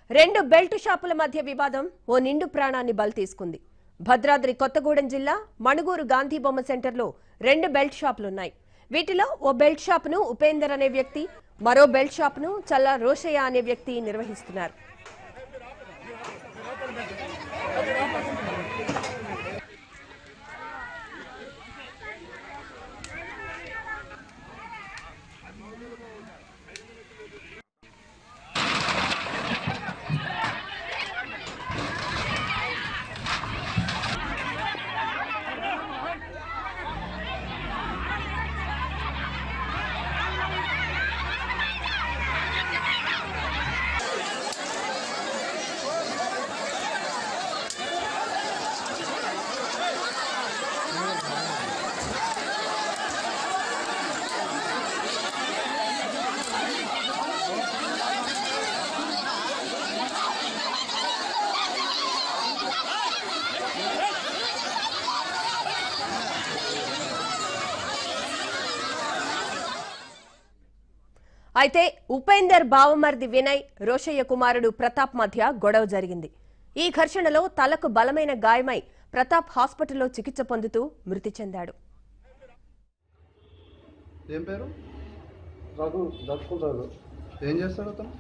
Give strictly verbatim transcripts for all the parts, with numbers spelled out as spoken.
రెండు బెల్ట్ షాపుల మధ్య వివాదం ఓ నిండు ప్రాణాన్ని బలి తీసుకుంది. భద్రాద్రి కొత్తగూడెం జిల్లా మణుగూరు గాంధీ బొమ్మ సెంటర్లో రెండు బెల్ట్ షాపులున్నాయి. వీటిలో ఓ బెల్ట్ షాపును ఉపేందర్ అనే వ్యక్తి, మరో బెల్ట్ షాపును చల్లా రోషయ్య అనే వ్యక్తి నిర్వహిస్తున్నారు. అయితే ఉపేందర్ బావమర్ది వినయ్, రోషయ్య కుమారుడు ప్రతాప్ మధ్య గొడవ జరిగింది. ఈ ఘర్షణలో తలకు బలమైన గాయమై ప్రతాప్ హాస్పిటల్లో చికిత్స పొందుతూ మృతి చెందాడు. ఏం పేరు? రఘు దక్కుతాడు. ఏం చేస్తాడు అతను?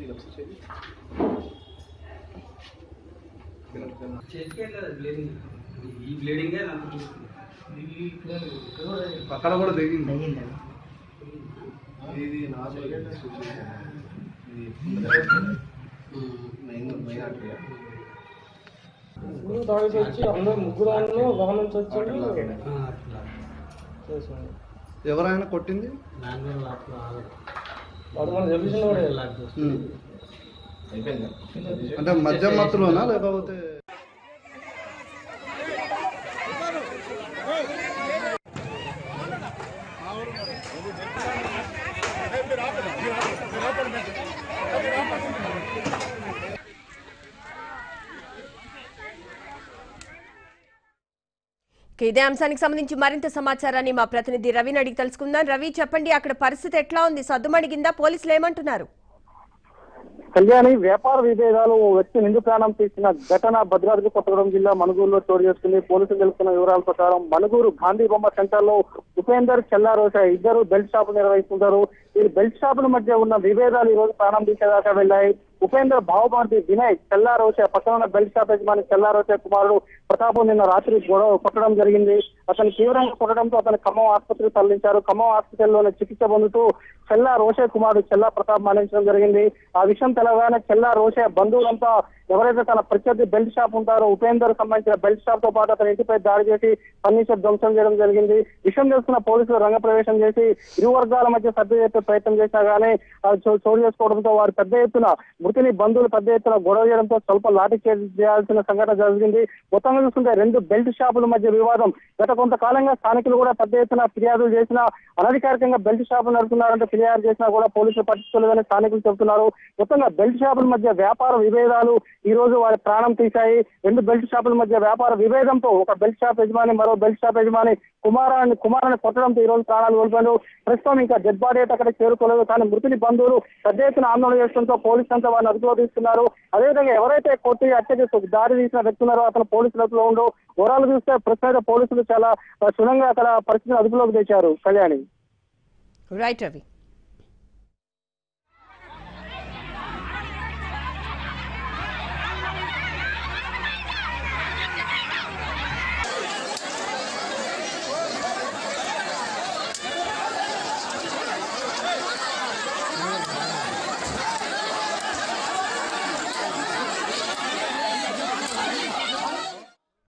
అక్కడ కూడా దిగింది. ఇది నా తాగేసి వచ్చి అందరూ ముగ్గురు వాహనం నుంచి వచ్చి ఎవరైనా కొట్టింది? వాడు మనం తెలిసిన అంటే మధ్య మత్తులోనా లేకపోతే? ఇదే అంశానికి సంబంధించి మరింత సమాచారాన్ని మా ప్రతినిధి రవిని అడిగి తెలుసుకుందాం. రవి, చెప్పండి, అక్కడ పరిస్థితి ఎట్లా ఉంది? సద్దుమణిగిందా? పోలీసులు ఏమంటున్నారు? కళ్యాణి, వ్యాపార విభేదాలు వ్యక్తి నిండు ప్రాణం తీసిన ఘటన భద్రాద్రి కొత్తగూడెం జిల్లా మణుగూరులో చోటు చేసుకుంది. పోలీసులు తెలుసుకున్న వివరాల ప్రకారం మణుగూరు గాంధీ బొమ్మ సెంటర్ లో ఉపేందర్, చల్లా రోషయ్య ఇద్దరు బెల్ట్ షాపులు నిర్వహిస్తుంటారు. ఈ బెల్ట్ షాపుల మధ్య ఉన్న విభేదాలు ఈ రోజు ప్రాణం తీసేదాకా వెళ్లాయి. ఉపేందర్ బావమర్ది వినయ్, చల్లా రోషయ్య పక్కన ఉన్న బెల్ట్ షాప్ యజమాని చల్లా రోషయ్య కుమారుడు ప్రతాప్ నిన్న రాత్రి గొడవ కొట్టడం జరిగింది. అతను తీవ్రంగా కొట్టడంతో అతను ఖమ్మం ఆసుపత్రికి తరలించారు. ఖమ్మం హాస్పిటల్లోనే చికిత్స పొందుతూ చల్లా రోషయ్య కుమారుడు చల్లా ప్రతాప్ మరణించడం జరిగింది. ఆ విషయం తెలవగానే చల్లా రోషయ్య బంధువులంతా ఎవరైతే తన ప్రత్యర్థి బెల్ట్ షాప్ ఉంటారో ఉపేందర్ సంబంధించిన బెల్ట్ షాప్ తో పాటు అతని ఇంటిపై దాడి చేసి ఫర్నిచర్ ధ్వంసం చేయడం జరిగింది. విషయం తెలుసుకున్న పోలీసులు రంగప్రవేశం చేసి ఇరు వర్గాల మధ్య సర్ది చెప్పే ప్రయత్నం చేసినా గానీ చోటు చేసుకోవడంతో వారు పెద్ద ఎత్తున మృతిని బంధువులు పెద్ద ఎత్తున గొడవ చేయడంతో స్వల్ప లాఠీ చేయాల్సిన సంఘటన జరిగింది. మొత్తంగా చూస్తుంటే రెండు బెల్ట్ షాపుల మధ్య వివాదం గత కొంతకాలంగా స్థానికులు కూడా పెద్ద ఎత్తున ఫిర్యాదులు చేసినా అనధికారికంగా బెల్ట్ షాపులు నడుపుతున్నారంటే ఫిర్యాదు చేసినా కూడా పోలీసులు పట్టించుకోలేదని స్థానికులు చెబుతున్నారు. మొత్తంగా బెల్ట్ షాపుల మధ్య వ్యాపార విభేదాలు ఈ రోజు వారి ప్రాణం తీశాయి. రెండు బెల్ట్ షాపుల మధ్య వ్యాపార విభేదంతో ఒక బెల్ట్ షాప్ యజమాని మరో బెల్ట్ షాప్ యజమాని కుమారాన్ని కుమారాన్ని కొట్టడంతో ఈ రోజు ప్రాణాలు కోల్పోయారు. ప్రస్తుతం ఇంకా డెడ్ బాడీ అయితే అక్కడ చేరుకోలేదు. కానీ మృతిని బంధువులు పెద్ద ఎత్తున ఆందోళన చేస్తుండటంతో పోలీసులు అంతా వారిని అదుపులో తీసుకున్నారు. అదేవిధంగా ఎవరైతే కొట్టి హత్య చేస్తూ దాడి తీసిన వ్యక్తి ఉన్నారో అతను పోలీసులతో ఉండు ఓవరాల్ చూస్తే ప్రస్తుతం పోలీసులు చాలా క్షుణ్ణంగా అక్కడ పరిస్థితిని అదుపులోకి తెచ్చారు. కళ్యాణి. రైట్ రవి.